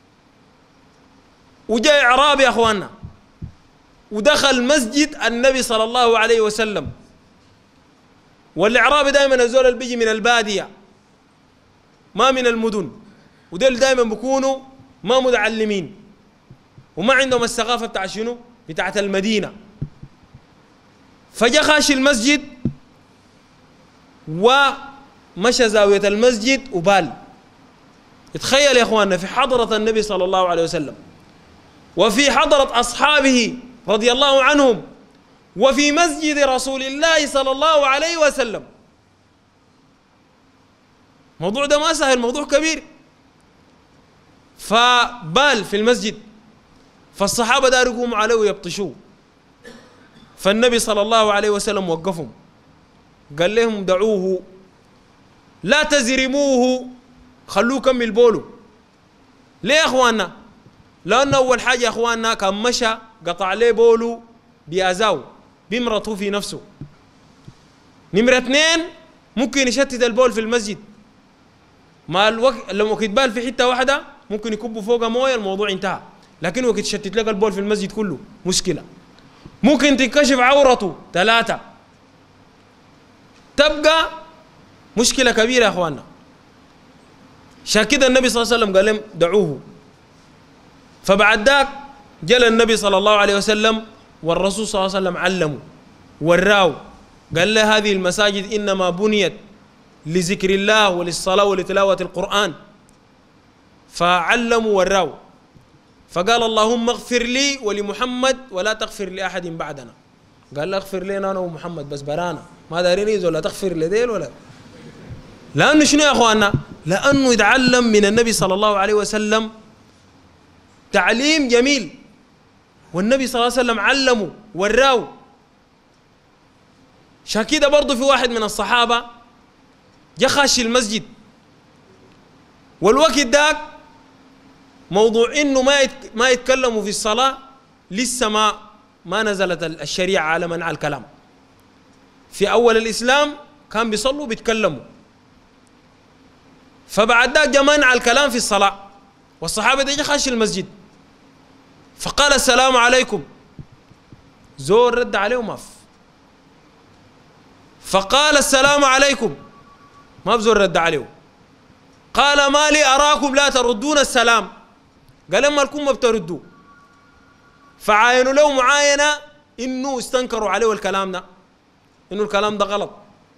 وجاء إعرابي يا أخوانا ودخل مسجد النبي صلى الله عليه وسلم. والإعرابي دائما الزول اللي بيجي من البادية ما من المدن، ودول دائما بيكونوا ما متعلمين وما عندهم الثقافة بتاع شنو؟ بتاعت المدينة. فجاء خاش المسجد ومشى زاوية المسجد وبال. تخيل يا اخواننا في حضرة النبي صلى الله عليه وسلم وفي حضرة أصحابه رضي الله عنهم وفي مسجد رسول الله صلى الله عليه وسلم. موضوع ده ما سهل، موضوع كبير. فبال في المسجد، فالصحابة داروا يقوموا عليه ويبطشوه، فالنبي صلى الله عليه وسلم وقفهم قال لهم دعوه لا تزرموه، خلوه كمل بوله. ليه يا اخواننا؟ لأنه أول حاجة يا اخواننا كان مشى قطع ليه بوله بأذاه بمرته في نفسه. نمرة اثنين ممكن يشتت البول في المسجد، ما الوقت لما وقت بال في حتة واحدة ممكن يكبوا فوقها مويه الموضوع انتهى، لكن وقت يشتت لك البول في المسجد كله مشكلة. ممكن تنكشف عورته ثلاثة، تبقى مشكلة كبيرة يا اخواننا. عشان كده النبي صلى الله عليه وسلم قال لهم دعوه. فبعد ذاك جاء النبي صلى الله عليه وسلم والرسول صلى الله عليه وسلم علمه وراو، قال له هذه المساجد إنما بنيت لذكر الله وللصلاة ولتلاوة القرآن. فعلموا وراو، فقال اللهم اغفر لي ولمحمد ولا تغفر لأحد بعدنا. قال له اغفر لنا أنا ومحمد بس برانا، ما دارين يزول لا تغفر لديل ولا. لأنه شنو يا أخواننا؟ لأنه يتعلم من النبي صلى الله عليه وسلم تعليم جميل، والنبي صلى الله عليه وسلم علمه وراه. عشان كده برضه في واحد من الصحابة جا خش المسجد، والوقت داك موضوع انه ما ما يتكلموا في الصلاة لسه ما ما نزلت الشريعة على منع الكلام. في أول الإسلام كان بيصلوا بيتكلموا، فبعد ذاك جاء منع الكلام في الصلاة، والصحابة دي خش المسجد فقال السلام عليكم، زور رد عليه ما في، فقال السلام عليكم ما بزور رد عليه، قال ما لي أراكم لا تردون السلام، قال لما لكم ما بتردوا، فعاينوا له معاينة إنه استنكروا عليه الكلام ده، إنه الكلام ده غلط،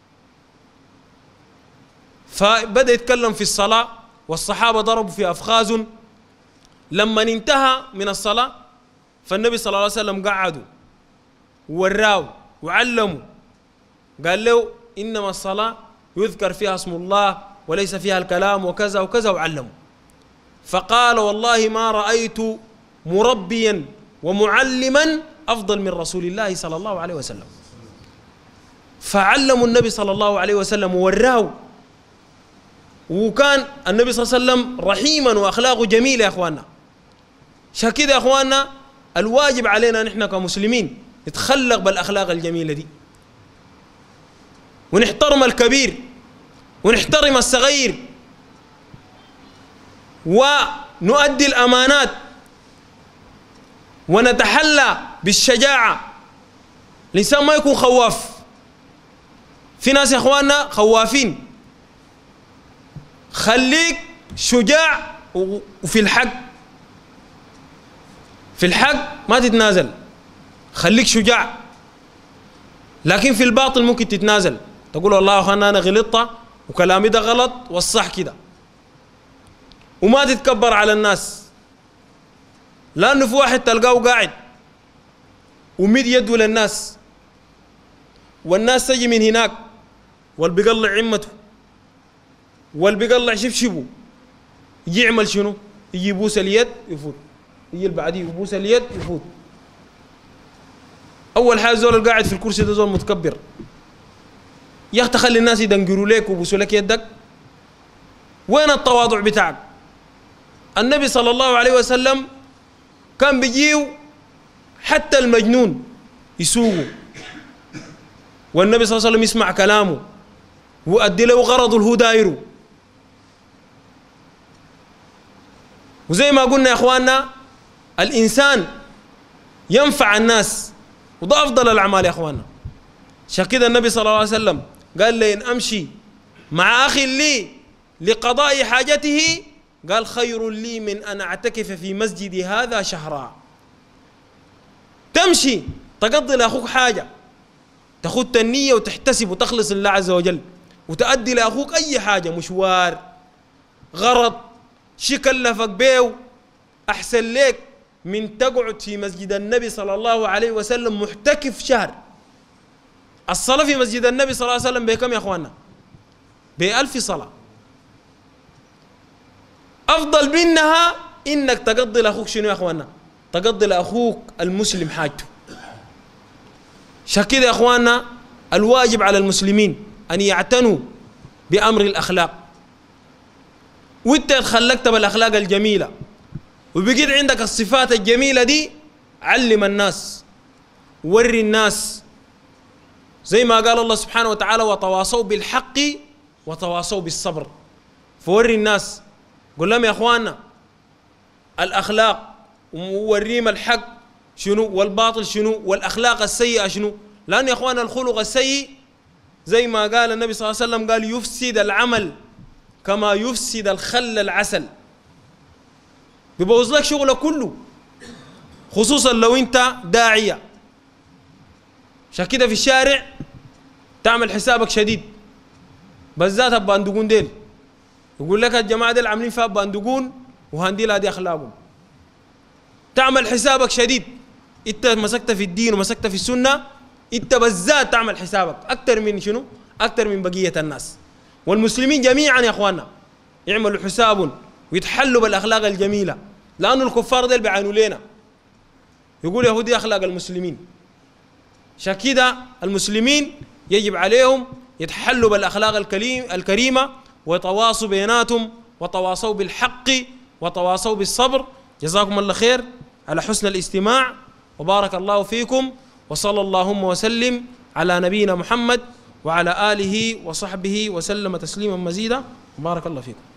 فبدأ يتكلم في الصلاة، والصحابة ضربوا في أفخاذ. لما انتهى من الصلاة فالنبي صلى الله عليه وسلم قعدوا ووراه وعلموا، قال له إنما الصلاة يذكر فيها اسم الله وليس فيها الكلام وكذا وكذا، وعلموا. فقال والله ما رأيت مربيا ومعلما أفضل من رسول الله صلى الله عليه وسلم. فعلموا النبي صلى الله عليه وسلم ووراه، وكان النبي صلى الله عليه وسلم رحيما وأخلاقه جميلة يا أخواننا. عشان كده يا أخواننا الواجب علينا نحن كمسلمين نتخلق بالأخلاق الجميلة دي، ونحترم الكبير ونحترم الصغير، ونؤدي الأمانات، ونتحلى بالشجاعة. الإنسان ما يكون خواف. في ناس يا أخواننا خوافين. خليك شجاع وفي الحق، في الحق ما تتنازل، خليك شجاع. لكن في الباطل ممكن تتنازل، تقول والله يا أخوانا أنا غلطت وكلامي ده غلط والصح كده، وما تتكبر على الناس. لأنه في واحد تلقاه قاعد ومد يده للناس، والناس تجي من هناك واللي بيقلع عمته واللي بيقلع شبشبه، يجي يعمل شنو؟ يجي يبوس اليد يفوت، يجي اللي بعديه يبوس اليد يفوت. أول حاجة زول القاعد في الكرسي ده زول متكبر. يا أخي تخلي الناس يدنقروا لك ويبوسوا لك يدك؟ وين التواضع بتاعك؟ النبي صلى الله عليه وسلم كان بيجيو حتى المجنون يسوقه، والنبي صلى الله عليه وسلم يسمع كلامه ويؤدي له غرضه اللي هو دايره. وزي ما قلنا يا اخواننا الانسان ينفع الناس، وده افضل الاعمال يا اخواننا. عشان كده النبي صلى الله عليه وسلم قال لي ان امشي مع اخي لي لقضاء حاجته قال خير لي من ان اعتكف في مسجدي هذا شهرا. تمشي تقضي لاخوك حاجه، تاخذ النيه وتحتسب وتخلص لله عز وجل، وتؤدي لاخوك اي حاجه، مشوار، غرض، شي كلفك بيه، احسن لك من تقعد في مسجد النبي صلى الله عليه وسلم محتكف شهر. الصلاه في مسجد النبي صلى الله عليه وسلم بكم يا اخواننا؟ بألف صلاه. افضل منها انك تقضي لاخوك شنو يا اخواننا؟ تقضي لاخوك المسلم حاجته. عشان كده يا اخواننا الواجب على المسلمين ان يعتنوا بامر الاخلاق. وانت تخلقت بالاخلاق الجميله وبقيت عندك الصفات الجميله دي، علم الناس، وري الناس، زي ما قال الله سبحانه وتعالى وتواصوا بالحق وتواصوا بالصبر. فوري الناس، قل لهم يا اخواننا الاخلاق، ووريهم الحق شنو والباطل شنو والاخلاق السيئه شنو. لان يا اخواننا الخلق السيء زي ما قال النبي صلى الله عليه وسلم قال يفسد العمل كما يفسد الخل العسل، بيبوظ لك شغلك كله، خصوصا لو انت داعيه. عشان كده في الشارع تعمل حسابك شديد، بالذات الباندقون ديل. يقول لك الجماعه ديل عاملين فيها باندقون وهنديل هذه اخلاقهم. تعمل حسابك شديد، انت مسكت في الدين ومسكت في السنه، انت بالذات تعمل حسابك اكثر من شنو؟ اكثر من بقيه الناس. والمسلمين جميعا يا اخواننا يعملوا حساب ويتحلوا بالاخلاق الجميله، لأنه الكفار ديل بيعانوا لنا، يقول يهودي أخلاق المسلمين. عشان كده المسلمين يجب عليهم يتحلوا بالأخلاق الكريمة ويتواصوا بيناتهم وتواصوا بالحق وتواصوا بالصبر. جزاكم الله خير على حسن الاستماع، وبارك الله فيكم، وصلى اللهم وسلم على نبينا محمد وعلى آله وصحبه وسلم تسليما مزيدا، وبارك الله فيكم.